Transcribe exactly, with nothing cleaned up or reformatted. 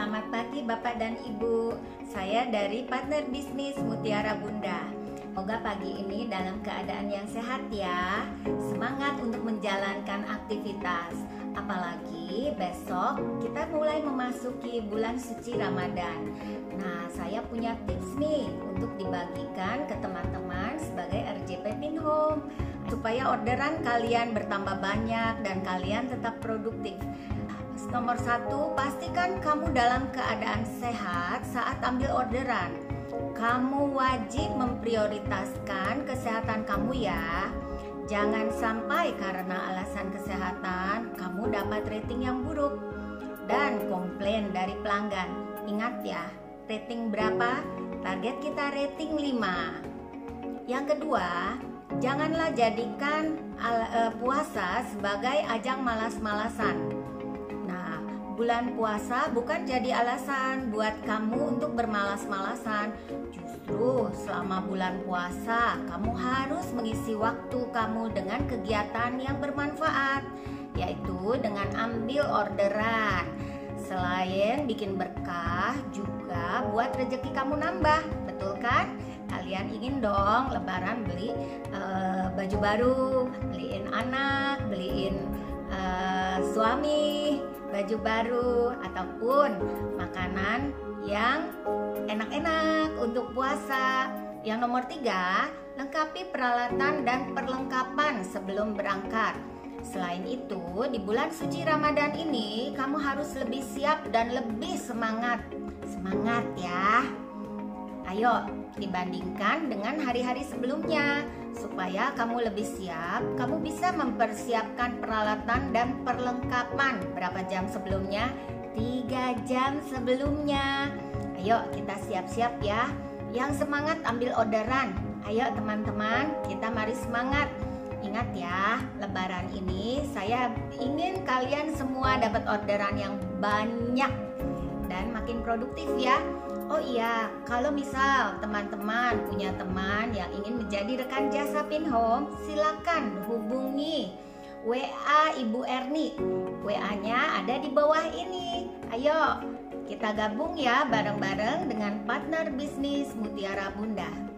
Selamat pagi Bapak dan Ibu. Saya dari Partner Bisnis Mutiara Bunda. Semoga pagi ini dalam keadaan yang sehat ya. Semangat untuk menjalankan aktivitas. Apalagi besok kita mulai memasuki bulan suci Ramadan. Nah, saya punya tips nih untuk dibagikan ke teman-teman sebagai R J P Pinhome supaya orderan kalian bertambah banyak dan kalian tetap produktif. Nomor satu, pastikan kamu dalam keadaan sehat saat ambil orderan. Kamu wajib memprioritaskan kesehatan kamu ya. Jangan sampai karena alasan kesehatan kamu dapat rating yang buruk dan komplain dari pelanggan. Ingat ya, rating berapa? Target kita rating lima. Yang kedua, janganlah jadikan uh, puasa sebagai ajang malas-malasan. Bulan puasa bukan jadi alasan buat kamu untuk bermalas-malasan. Justru selama bulan puasa kamu harus mengisi waktu kamu dengan kegiatan yang bermanfaat, yaitu dengan ambil orderan. Selain bikin berkah, juga buat rezeki kamu nambah. Betul kan? Kalian ingin dong lebaran beli uh, baju baru, beliin anak, beliin uh, suami baju baru ataupun makanan yang enak-enak untuk puasa. Yang nomor tiga, lengkapi peralatan dan perlengkapan sebelum berangkat. Selain itu, di bulan suci Ramadan ini kamu harus lebih siap dan lebih semangat. Semangat ya. Ayo, dibandingkan dengan hari-hari sebelumnya. Supaya kamu lebih siap, kamu bisa mempersiapkan peralatan dan perlengkapan. Berapa jam sebelumnya? tiga jam sebelumnya. Ayo kita siap-siap ya. Yang semangat ambil orderan. Ayo teman-teman, kita mari semangat. Ingat ya, lebaran ini saya ingin kalian semua dapat orderan yang banyak dan makin produktif ya. Oh iya, kalau misal teman-teman punya teman yang ingin menjadi rekan jasa Pinhome, silakan hubungi W A Ibu Erni. W A-nya ada di bawah ini. Ayo, kita gabung ya bareng-bareng dengan Partner Bisnis Mutiara Bunda.